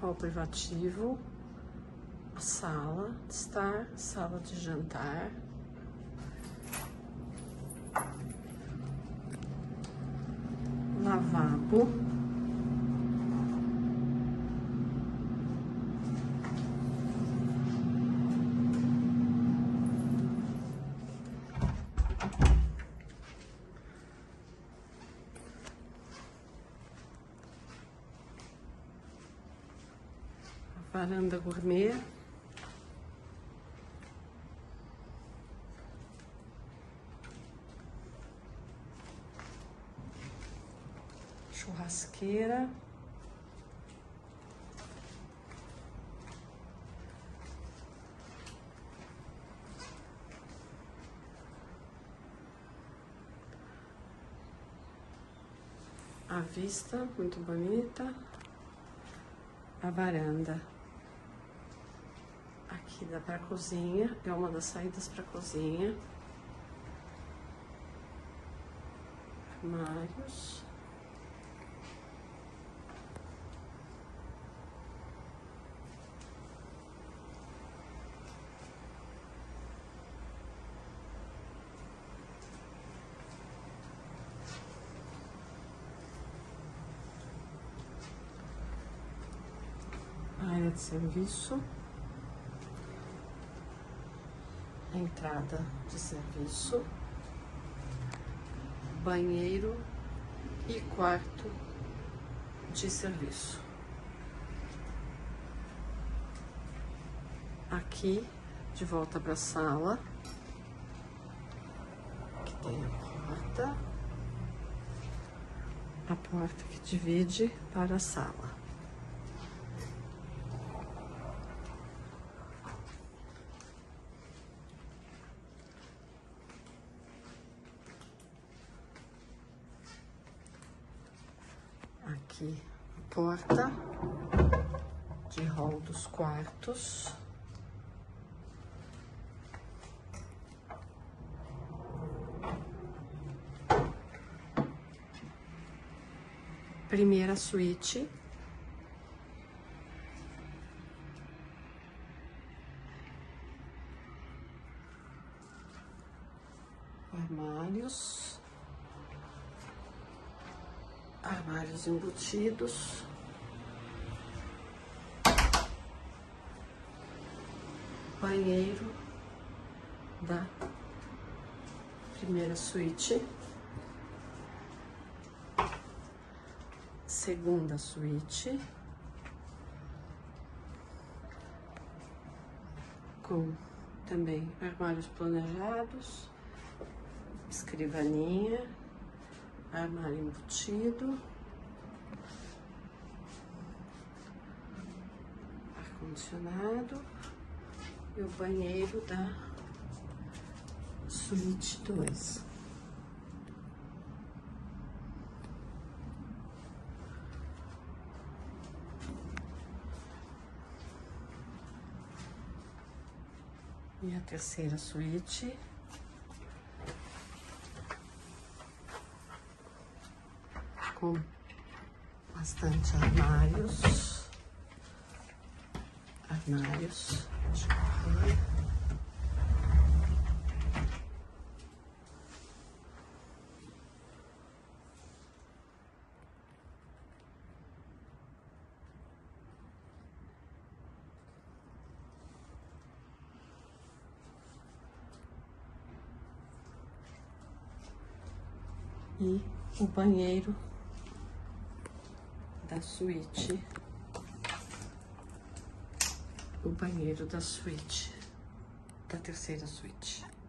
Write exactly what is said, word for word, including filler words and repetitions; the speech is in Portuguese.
hall privativo, a sala de estar, sala de jantar, lavabo, varanda gourmet, churrasqueira, a vista muito bonita, a varanda. Aqui dá para cozinha, é uma das saídas para cozinha. Armários. Área de serviço. Entrada de serviço, banheiro e quarto de serviço. Aqui, de volta para a sala, que tem a porta, a porta que divide para a sala. Aqui, a porta de hall dos quartos. Primeira suíte. Armários. Armários embutidos. Banheiro da primeira suíte. Segunda suíte. Com também armários planejados. Escrivaninha. Armário embutido, ar-condicionado e o banheiro da suíte dois. E a terceira suíte. Com bastante armários, armários de correr. E o banheiro da suíte, o banheiro da suíte, da terceira suíte.